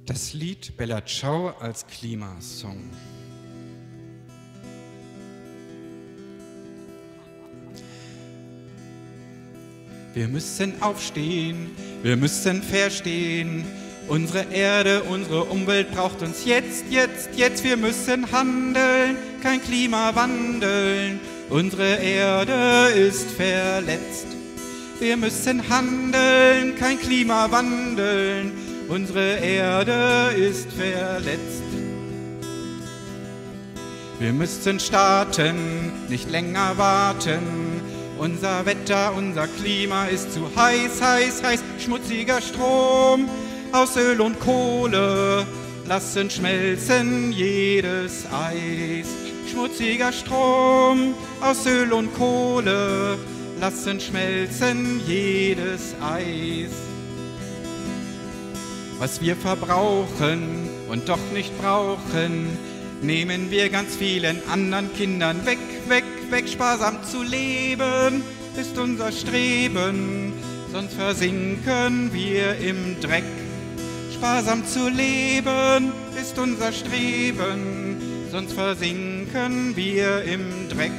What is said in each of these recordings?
Das Lied Bella Ciao als Klimasong. Wir müssen aufstehen, wir müssen verstehen, unsere Erde, unsere Umwelt braucht uns jetzt, jetzt, jetzt. Wir müssen handeln, kein Klimawandel, unsere Erde ist verletzt. Wir müssen handeln, kein Klimawandel, unsere Erde ist verletzt. Wir müssen starten, nicht länger warten. Unser Wetter, unser Klima ist zu heiß, heiß, heiß. Schmutziger Strom aus Öl und Kohle lassen schmelzen jedes Eis. Schmutziger Strom aus Öl und Kohle lassen schmelzen jedes Eis. Was wir verbrauchen und doch nicht brauchen, nehmen wir ganz vielen anderen Kindern weg, weg, weg. Sparsam zu leben ist unser Streben, sonst versinken wir im Dreck. Sparsam zu leben ist unser Streben, sonst versinken wir im Dreck.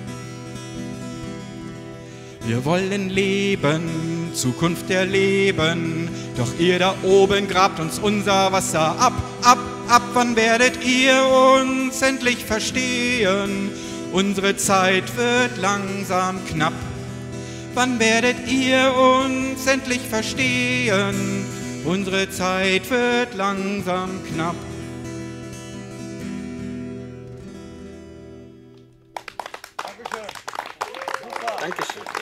Wir wollen leben, Zukunft erleben, doch ihr da oben grabt uns unser Wasser ab, ab, ab. Wann werdet ihr uns endlich verstehen? Unsere Zeit wird langsam knapp. Wann werdet ihr uns endlich verstehen? Unsere Zeit wird langsam knapp. Dankeschön. Dankeschön.